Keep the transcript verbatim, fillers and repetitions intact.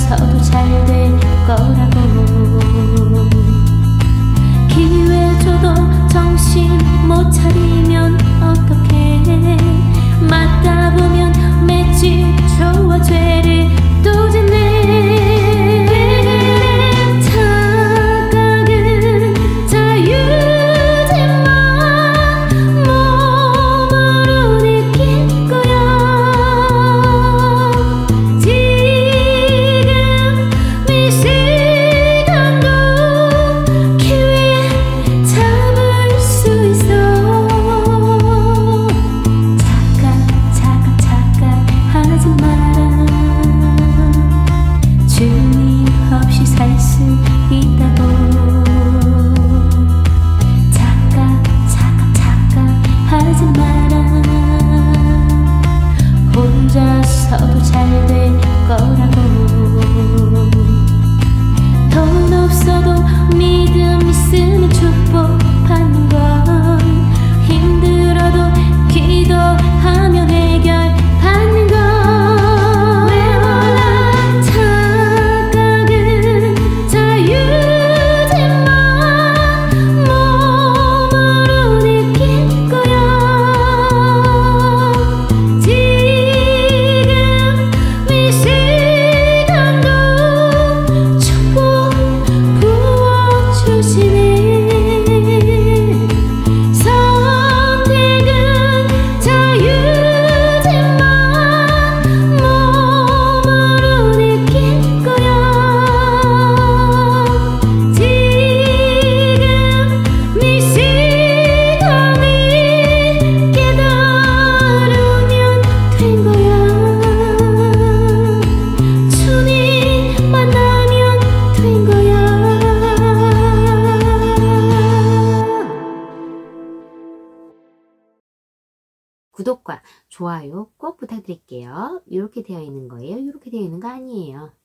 혼자서도 잘 될 거라고. 기회 줘도 정신 못 차리면 어떡해. 맞다 보면 맺지 좋아 죄를 또 짓네. 착각은 자유지만 몸으로 느낄 거야. 지금 이 시간도 기회 잡을 수 있어. 착각 착각 착각하지 마라. 주님 없이 살 수 있다고. 착각 착각 착각하지 마라. 혼자서도 잘 될 거라고. 돈 없어도 믿음 있으면 축복받는 건, 힘들어도 기도하면 해결받는 건. 왜 몰라. 착각은 자유지만 몸으로 느낄 거야. 지금 이 시간도 축복 부어주시네. 선택은 자유지만 몸으로 느낄 거야. 지금 이 시간을 깨달으면 된 거야. 주님 만나면 된 거야. 구독과 좋아요 꼭 부탁드릴게요. 이렇게 되어 있는 거예요. 이렇게 되어 있는 거 아니에요.